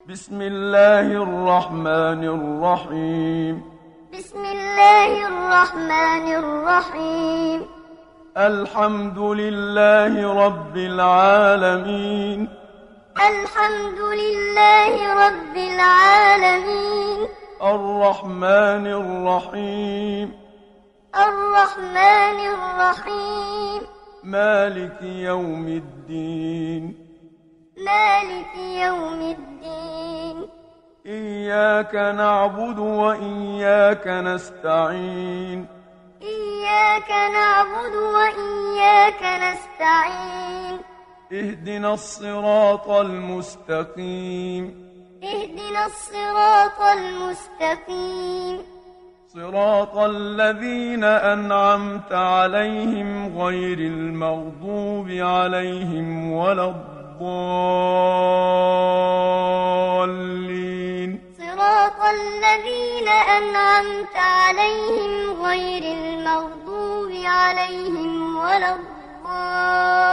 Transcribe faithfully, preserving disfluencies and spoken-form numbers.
بسم الله الرحمن الرحيم بسم الله الرحمن الرحيم الحمد لله رب العالمين الحمد لله رب العالمين الرحمن الرحيم الرحمن الرحيم مالك يوم الدين مالك يوم الدين إياك نعبد وإياك نستعين إياك نعبد وإياك نستعين اهدنا الصراط المستقيم اهدنا الصراط المستقيم صراط الذين أنعمت عليهم غير المغضوب عليهم ولا الضالين صراط الذين أنعمت عليهم غير المغضوب عليهم ولا الضالين